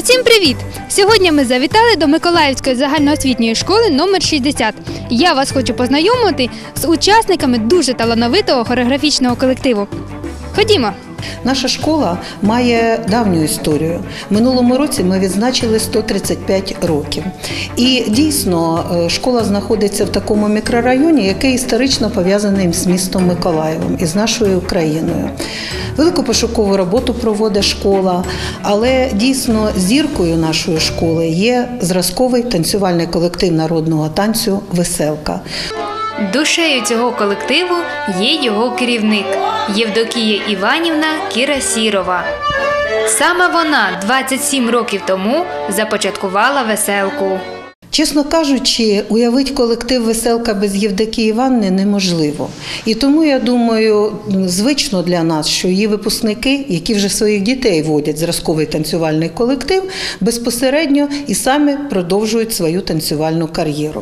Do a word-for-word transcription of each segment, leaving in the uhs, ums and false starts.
Усім привіт! Сьогодні ми завітали до Миколаївської загальноосвітньої школи номер шістдесят. Я вас хочу познайомити з учасниками дуже талановитого хореографічного колективу. Ходімо! Наша школа має давню історію. Минулому році ми відзначили сто тридцять п'ять років. І дійсно школа знаходиться в такому мікрорайоні, який історично пов'язаний з містом Миколаєвом і з нашою Україною. Велику пошукову роботу проводить школа, але дійсно зіркою нашої школи є зразковий танцювальний колектив народного танцю «Веселка». Душею цього колективу є його керівник – Євдокія Іванівна Кірасірова. Саме вона двадцять сім років тому започаткувала «Веселку». Чесно кажучи, уявити колектив «Веселка» без Євдокії Іванівни неможливо. І тому, я думаю, звично для нас, що її випускники, які вже своїх дітей водять зразковий танцювальний колектив, безпосередньо і самі продовжують свою танцювальну кар'єру.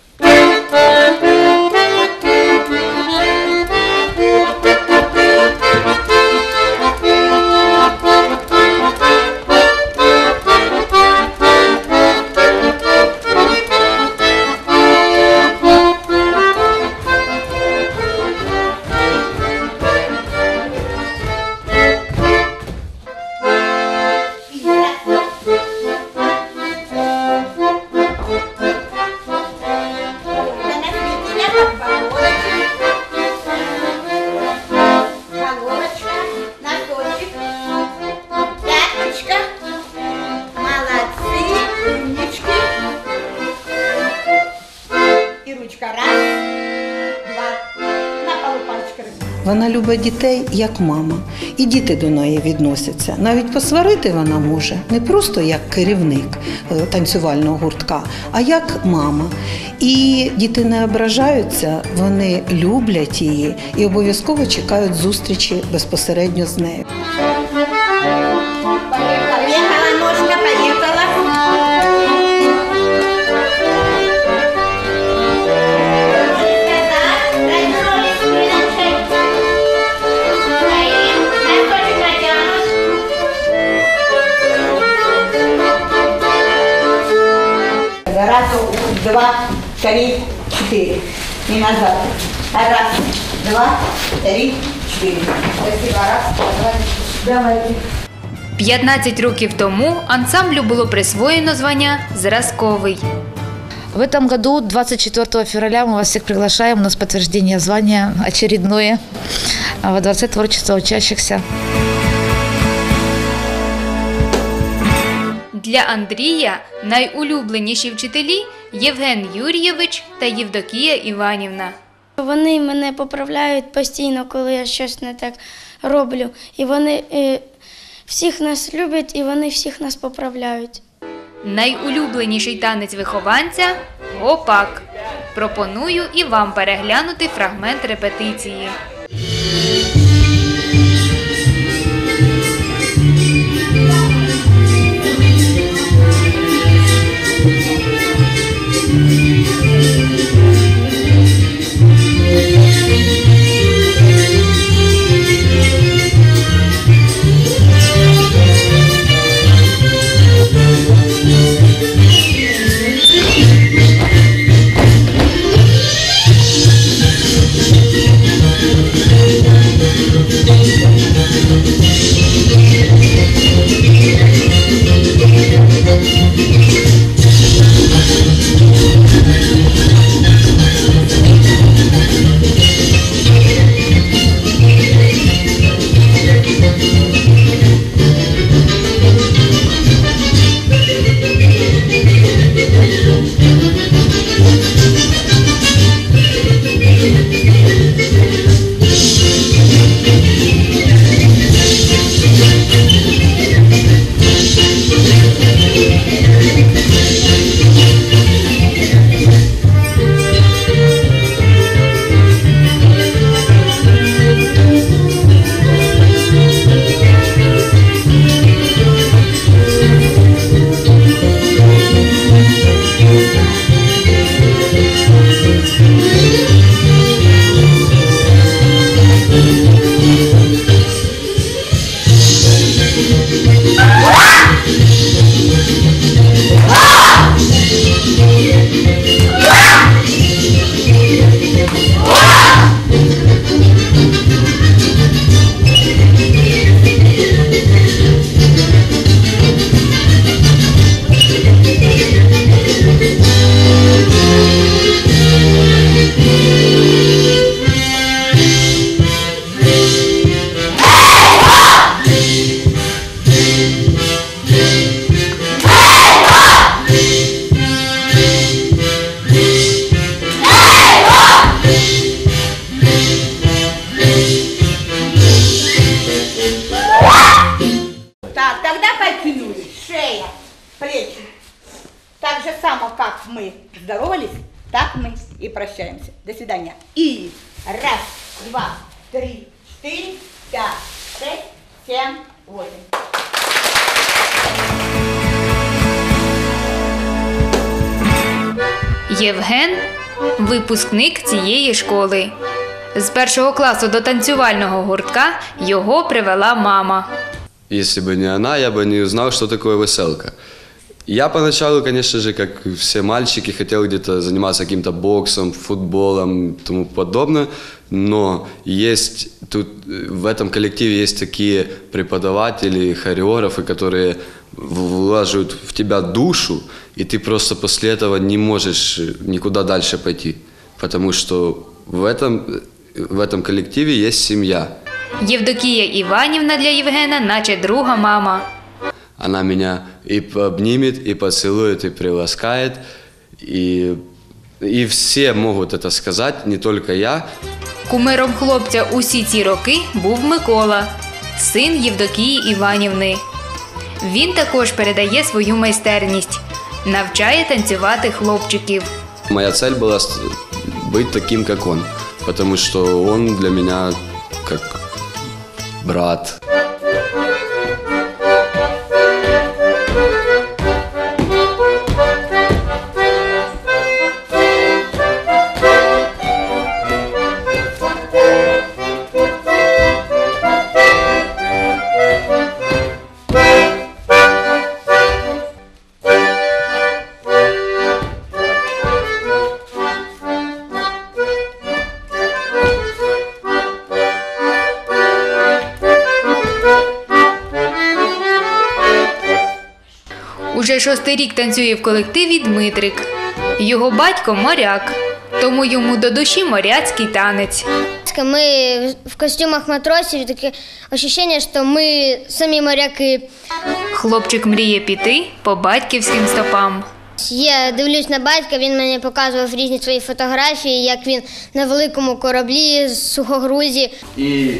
Вона любить дітей як мама, і діти до неї відносяться. Навіть посварити вона може не просто як керівник танцювального гуртка, а як мама. І діти не ображаються, вони люблять її і обов'язково чекають зустрічі безпосередньо з нею. Раз, два, три, четыре. И назад. Раз, два, три, четыре. Спасибо. Раз, два, давайте. п'ятнадцять років тому ансамблю було присвоєно звання «Зразковий». В этом году, двадцать четвёртого февраля, мы вас всех приглашаем. У нас подтверждение звания очередное во Дворце творчества учащихся. Для Андрія найулюбленіші вчителі – Євген Юрійович та Євдокія Іванівна. Вони мене поправляють постійно, коли я щось не так роблю. І вони е, всіх нас люблять, і вони всіх нас поправляють. Найулюбленіший танець вихованця – гопак. Пропоную і вам переглянути фрагмент репетиції. Thank you. плечи. Так же само, как мы здоровались, так мы и прощаемся. До свидания. И раз, два, три, четыре, пять, шесть, семь, восемь. Євген – випускник цієї школи. З першого класу до танцювального гуртка його привела мама. Если бы не она, я бы не узнал, что такое веселка. Я поначалу, конечно же, как все мальчики, хотел где-то заниматься каким-то боксом, футболом и тому подобное, но есть тут, в этом коллективе есть такие преподаватели, хореографы, которые вложат в тебя душу, и ты просто после этого не можешь никуда дальше пойти, потому что в этом, в этом коллективе есть семья. Євдокія Іванівна для Євгена наче друга мама. Она меня и обнимет, и поцелует, и приласкает, и, и все могут это сказать, не только я. Кумиром хлопця усі ці роки був Микола, син Євдокії Іванівни. Він також передає свою майстерність, навчає танцювати хлопчиків. Моя цель была быть таким, как он, потому что он для меня как брат. Уже шостий рік танцює в колективі Дмитрик. Його батько – моряк, тому йому до душі моряцький танець. Мы в костюмах матросів, таке відчуття, що ми самі моряки. Хлопчик мріє піти по батьківським стопам. Я дивлюсь на батька, він мені показував різні свої фотографії, як він на великому кораблі з сухогрузі. І...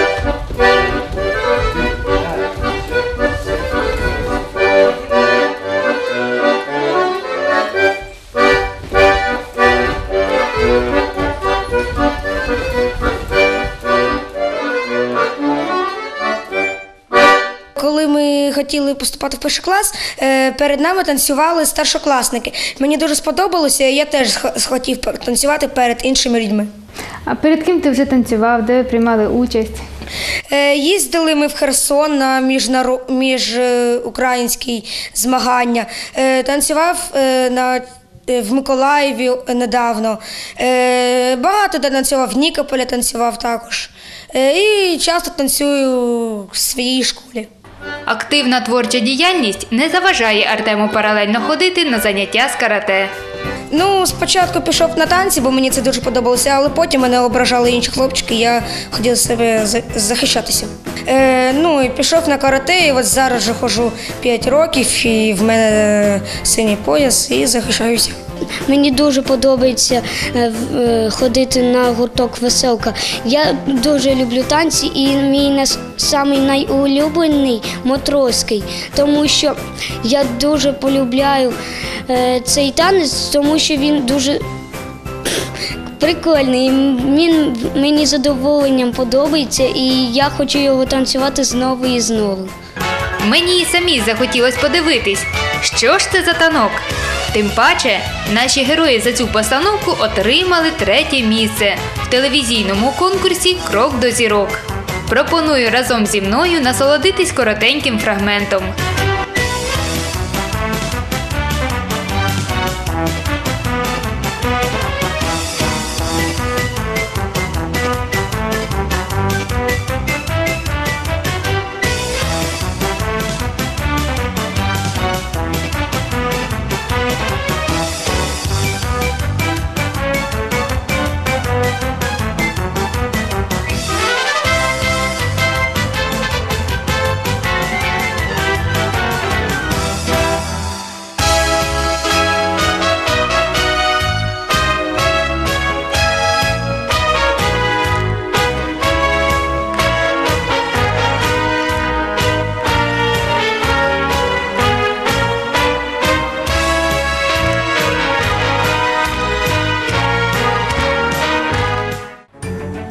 Коли ми хотіли поступати в перший клас, перед нами танцювали старшокласники. Мені дуже сподобалося, і я теж схотів танцювати перед іншими людьми. А перед ким ти вже танцював, де ви приймали участь? Їздили ми в Херсон на міжукраїнські змагання. Танцював на в Миколаєві недавно. Багато де танцював, в Нікополі танцював також. І часто танцюю в своїй школі. Активна творча діяльність не заважає Артему паралельно ходити на заняття з карате. Ну, спочатку пішов на танці, бо мені це дуже подобалося, але потім мене ображали інші хлопчики, я хотіла себе захищатися. Е, ну, і пішов на карате, і от зараз вже ходжу п'ять років, і в мене синій пояс, і захищаюся. Мені дуже подобається ходити на гурток «Веселка». Я дуже люблю танці, і мій самий найулюблений – матросський, тому що я дуже полюбляю цей танець, тому що він дуже прикольний, він мені з задоволенням подобається, і я хочу його танцювати знову і знову. Мені і самі захотілось подивитись, що ж це за танок. Тим паче, наші герої за цю постановку отримали третє місце в телевізійному конкурсі «Крок до зірок». Пропоную разом зі мною насолодитись коротеньким фрагментом.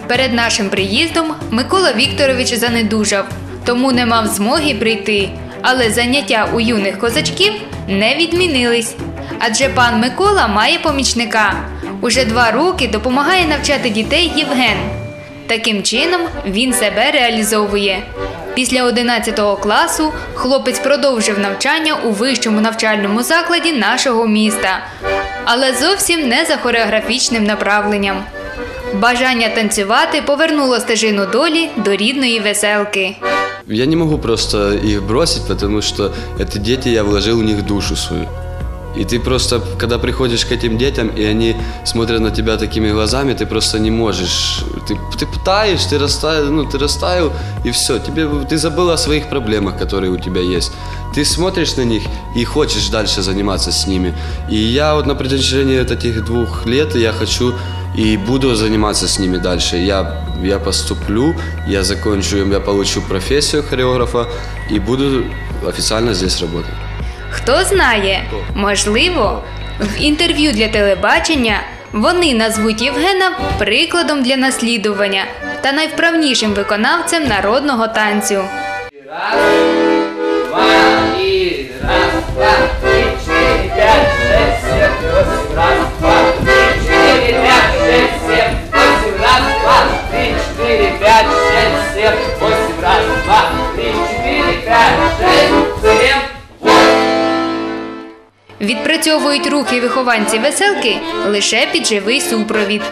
Перед нашим приїздом Микола Вікторович занедужав, тому не мав змоги прийти. Але заняття у юних козачків не відмінились. Адже пан Микола має помічника. Уже два роки допомагає навчати дітей Євген. Таким чином він себе реалізовує. Після одинадцятого класу хлопець продовжив навчання у вищому навчальному закладі нашого міста, але зовсім не за хореографічним направленням. Бажання танцювати повернуло стежину долі до рідної веселки. Я не могу просто их бросить, потому что это дети, я вложил в них душу свою. И ты просто, когда приходишь к этим детям, и они смотрят на тебя такими глазами, ты просто не можешь. Ты, ты пытаешь, ты растаял, ну, ты растаял, и все. Тебе, ты забыл о своих проблемах, которые у тебя есть. Ты смотришь на них и хочешь дальше заниматься с ними. И я вот на протяжении вот этих двух лет я хочу и буду заниматься с ними дальше. Я, я поступлю, я закончу, я получу профессию хореографа и буду официально здесь работать. Хто знає, можливо, в інтерв'ю для телебачення вони назвуть Євгена прикладом для наслідування та найвправнішим виконавцем народного танцю. Раз, два, и раз, два, три, четыре, пять, шесть, семь, восемь, раз, два, три, четыре, пять, шесть, семь, восемь, раз, два, три, четыре, пять, шесть, семь, восемь, раз, два, три, четыре, пять, шесть, семь. Відпрацьовують рухи вихованці веселки лише під живий супровід.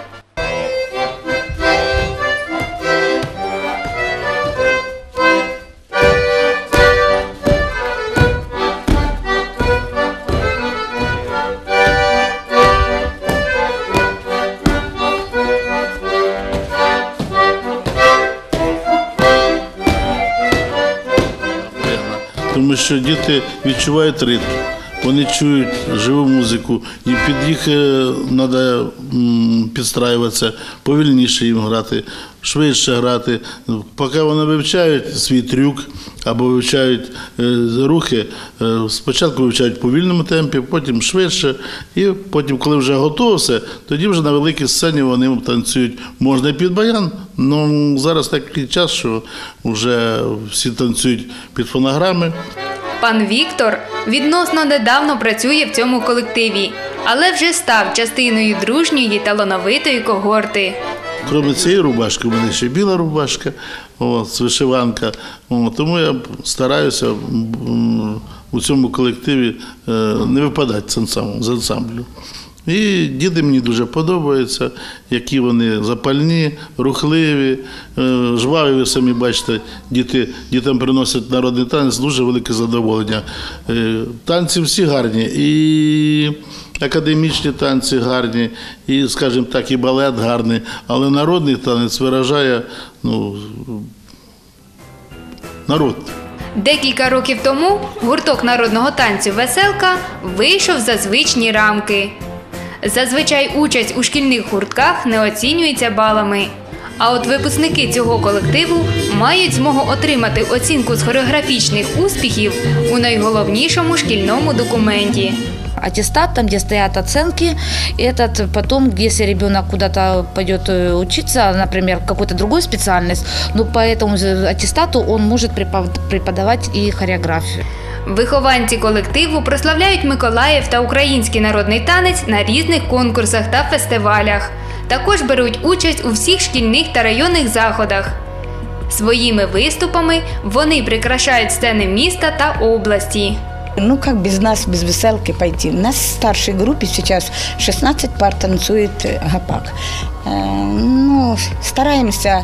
Тому що діти відчувають ритм. Вони чують живу музику, і під їх треба підстраюватися, повільніше їм грати, швидше грати. Поки вони вивчають свій трюк або вивчають рухи, спочатку вивчають в повільному темпі, потім швидше, і потім, коли вже готово все, тоді вже на великій сцені вони танцюють. Можна і під баян, але зараз такий час, що вже всі танцюють під фонограми. Пан Віктор відносно недавно працює в цьому колективі, але вже став частиною дружньої талановитої когорти. Крім цієї рубашки, у мене ще біла рубашка, от, вишиванка. От, тому я стараюся у цьому колективі не випадати з ансамблю. І діти мені дуже подобаються, які вони запальні, рухливі, жваві, ви самі бачите, діти, дітям приносять народний танець, дуже велике задоволення. Танці всі гарні, і академічні танці гарні, і, скажімо так, і балет гарний, але народний танець виражає, ну, народ. Декілька років тому гурток народного танцю «Веселка» вийшов за звичні рамки. Зазвичай участь у шкільних гуртках не оцінюється балами. А от випускники цього колективу мають змогу отримати оцінку з хореографічних успіхів у найголовнішому шкільному документі. Аттестат, там, где стоят оценки, этот потом, если ребенок куда-то пойдет учиться, например, какую-то другую специальность, ну, по этому аттестату он может преподавать и хореографию. Вихованці колективу прославляють Миколаїв та український народний танець на різних конкурсах та фестивалях. Також беруть участь у всіх шкільних та районних заходах. Своїми виступами вони прикрашають сцени міста та області. Ну, как без нас, без веселки пойти? У нас в старшей группе сейчас шестнадцать пар танцует гопак. Ну, стараемся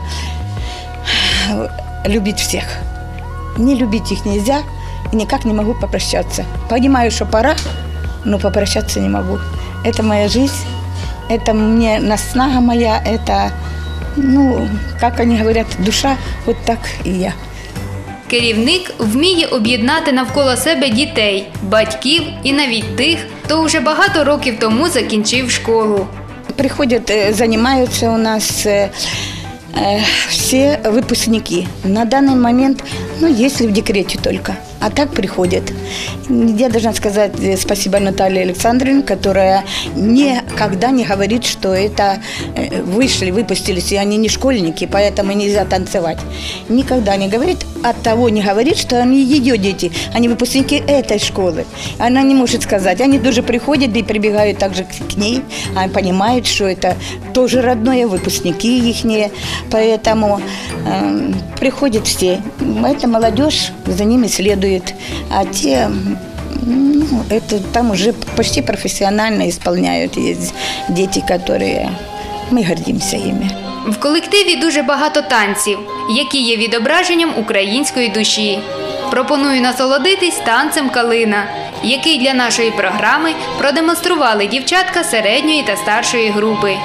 любить всех. Не любить их нельзя, и никак не могу попрощаться. Понимаю, что пора, но попрощаться не могу. Это моя жизнь, это мне наснага моя, это, ну, как они говорят, душа, вот так и я. Керівник вміє об'єднати навколо себе дітей, батьків і навіть тих, хто вже багато років тому закінчив школу. Приходят, занимаются у нас э, все выпускники. На данный момент, ну, если в декрете только. А так приходят. Я должна сказать спасибо Наталье Александровне, которая никогда не говорит, что это вышли, выпустились, и они не школьники, поэтому нельзя танцевать. Никогда не говорит, от того не говорит, что они ее дети, они выпускники этой школы. Она не может сказать. Они тоже приходят и прибегают также к ней, они понимают, что это тоже родное, выпускники их, поэтому э, приходят все. Это молодежь, за ними следует, а те, ну, это там уже почти профессионально исполняют. Есть дети, которые, мы гордимся ими. В колективі дуже багато танців, які є відображенням української душі. Пропоную насолодитись танцем «Калина», який для нашої програми продемонстрували дівчатка середньої та старшої групи.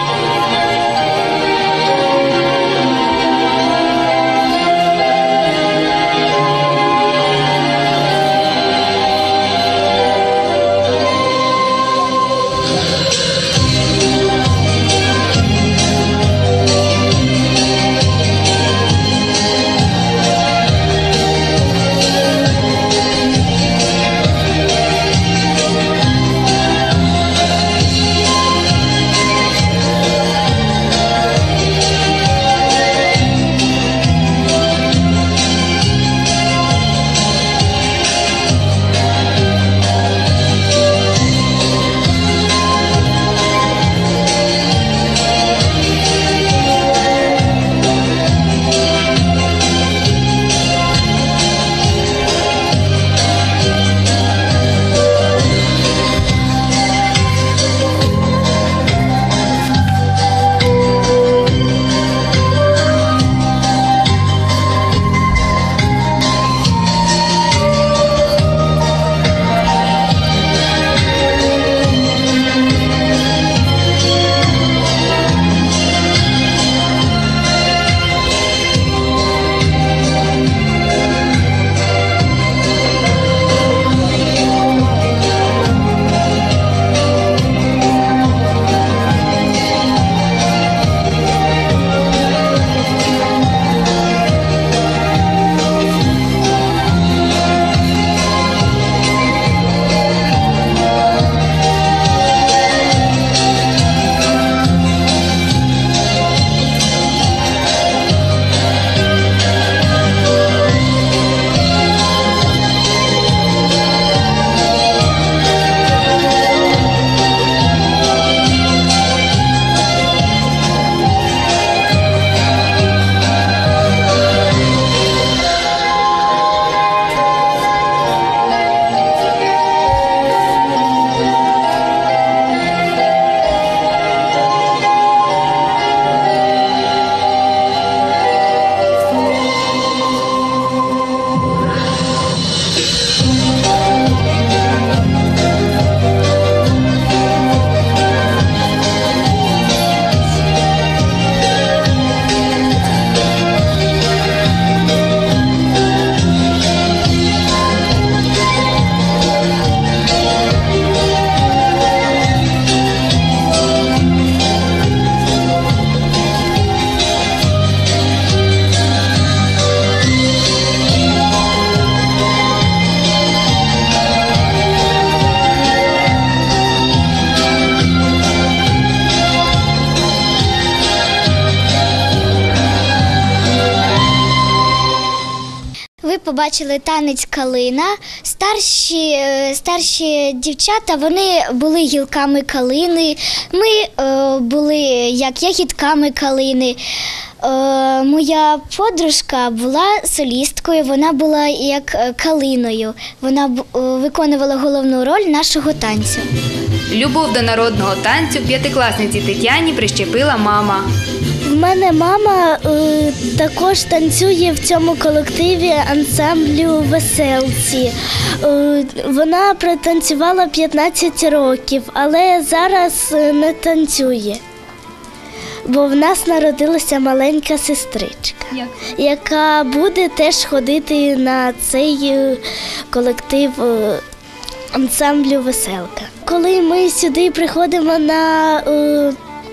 Побачили танець «Калина». Старші, старші дівчата, вони були гілками калини, ми е, були як ягідками калини. Е, моя подружка була солісткою, вона була як калиною. Вона е, виконувала головну роль нашого танцю. Любов до народного танцю п'ятикласниці Тетяні прищепила мама. В мене мама е, також танцює в цьому колективі ансамблю «Веселці». Е, вона протанцювала п'ятнадцять років, але зараз не танцює. Бо в нас народилася маленька сестричка, Як? яка буде теж ходити на цей колектив ансамблю «Веселка». Коли ми сюди приходимо на е,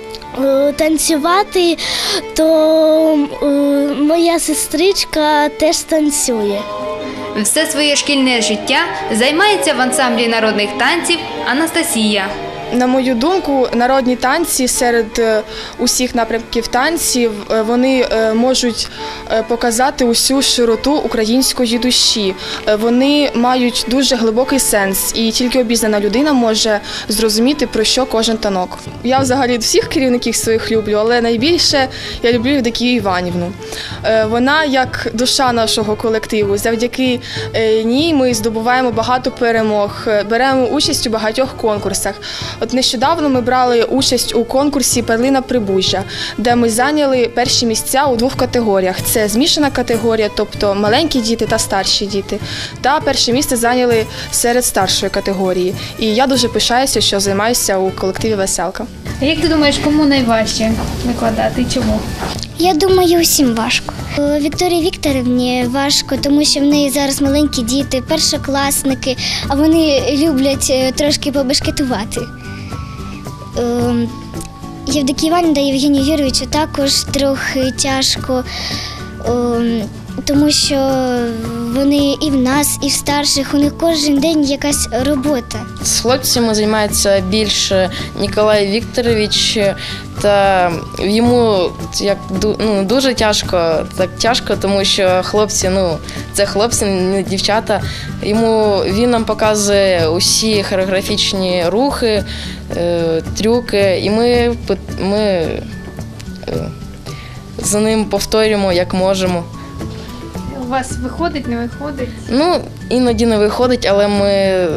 танцювати, то моя сестричка теж танцює. Все своє шкільне життя займається в ансамблі народних танців Анастасія. На мою думку, народні танці серед усіх напрямків танців вони можуть показати усю широту української душі. Вони мають дуже глибокий сенс, і тільки обізнана людина може зрозуміти, про що кожен танок. Я взагалі всіх керівників своїх люблю, але найбільше я люблю Євдокію Іванівну. Вона як душа нашого колективу. Завдяки ній ми здобуваємо багато перемог, беремо участь у багатьох конкурсах. От нещодавно ми брали участь у конкурсі «Перлина Прибужжя», де ми зайняли перші місця у двох категоріях. Це змішана категорія, тобто маленькі діти та старші діти. Та перше місце зайняли серед старшої категорії. І я дуже пишаюся, що займаюся у колективі «Веселка». А як ти думаєш, кому найважче викладати і чому? Я думаю, усім важко. Вікторії Вікторівні важко, тому що в неї зараз маленькі діти, першокласники, а вони люблять трошки побешкетувати. Євдокії Іванівні та Євгенію Юрійовичу також трохи тяжко, тому що вони і в нас, і в старших, у них кожен день якась робота. З хлопцями займається більше Ніколай Вікторович, та йому як ну, дуже тяжко, так тяжко, тому що хлопці, ну, це хлопці, не дівчата. Йому він нам показує усі хореографічні рухи, е, трюки, і ми, ми е, за ним повторюємо, як можемо. У вас виходить, не виходить? Ну, іноді не виходить, але ми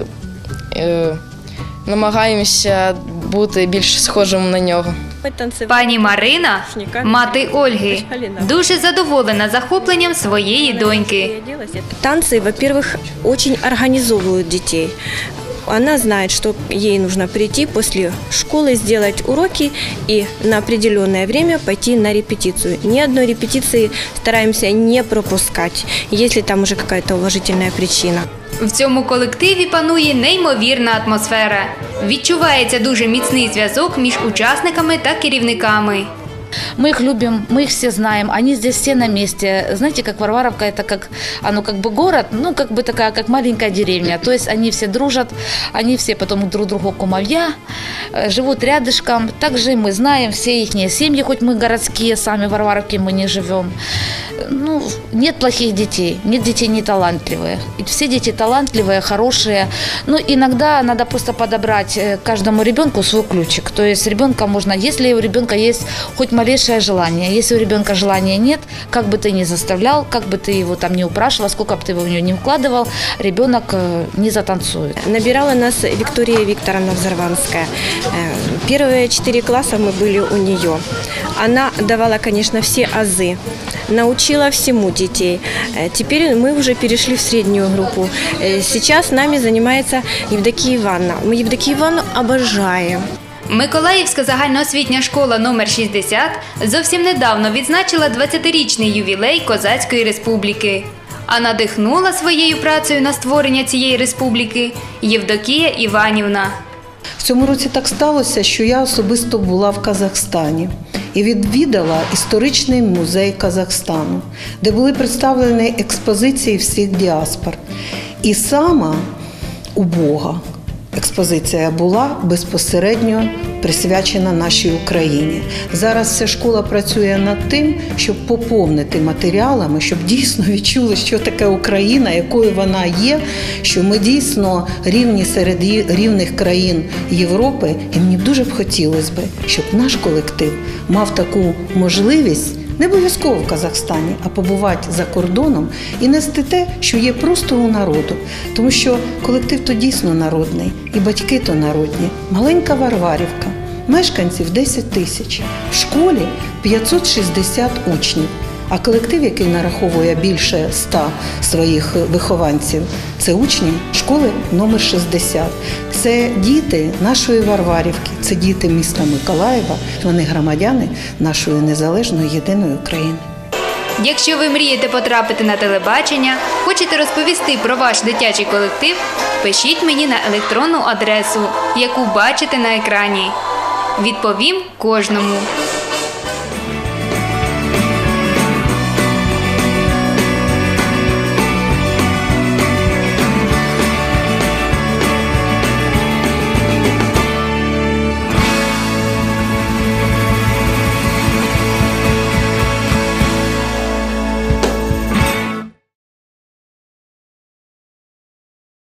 е, намагаємося бути більш схожими на нього. Пані Марина, мати Ольги, дуже задоволена захопленням своєї доньки. Танцы, во-первых, очень организовывают детей. Она знает, что ей нужно прийти после школы, сделать уроки и на определенное время пойти на репетицию. Ни одной репетиции стараемся не пропускать, если там уже какая-то уважительная причина. В цьому колективі панує неймовірна атмосфера. Відчувається дуже міцний зв'язок між учасниками та керівниками. Мы их любим, мы их все знаем, они здесь все на месте. Знаете, как Варваровка, это как, оно как бы город, ну как бы такая, как маленькая деревня. То есть они все дружат, они все потом друг другу кумовья, живут рядышком. Также мы знаем все их семьи, хоть мы городские, сами в Варваровке мы не живем. Ну, нет плохих детей, нет детей не талантливые. Все дети талантливые, хорошие. Но иногда надо просто подобрать каждому ребенку свой ключик. То есть ребенка можно, если у ребенка есть хоть малейшее желание. Если у ребенка желания нет, как бы ты ни заставлял, как бы ты его там не упрашивал, сколько бы ты его в него не вкладывал, ребенок не затанцует. Набирала нас Виктория Викторовна Взорванская. Первые четыре класса мы были у нее. Она давала, конечно, все азы, научила всему детей. Теперь мы уже перешли в среднюю группу. Сейчас нами занимается Евдокия Ивановна. Мы Евдокию Ивановну обожаем. Миколаївська загальноосвітня школа номер шістдесят зовсім недавно відзначила двадцятирічний ювілей Козацької республіки. А надихнула своєю працею на створення цієї республіки Євдокія Іванівна. В цьому році так сталося, що я особисто була в Казахстані і відвідала історичний музей Казахстану, де були представлені експозиції всіх діаспор. І сама убога експозиція була безпосередньо присвячена нашій Україні. Зараз ця школа працює над тим, щоб поповнити матеріалами, щоб дійсно відчули, що таке Україна, якою вона є, що ми дійсно рівні серед рівних країн Європи. І мені дуже б хотілося б, щоб наш колектив мав таку можливість не обов'язково в Казахстані, а побувати за кордоном і нести те, що є просто у народу. Тому що колектив то дійсно народний, і батьки то народні. Маленька Варварівка, мешканців десять тисяч, в школі п'ятсот шістдесят учнів. А колектив, який нараховує більше ста своїх вихованців, це учні школи номер шістдесят. Це діти нашої Варварівки, це діти міста Миколаєва, вони громадяни нашої незалежної єдиної України. Якщо ви мрієте потрапити на телебачення, хочете розповісти про ваш дитячий колектив, пишіть мені на електронну адресу, яку бачите на екрані. Відповім кожному.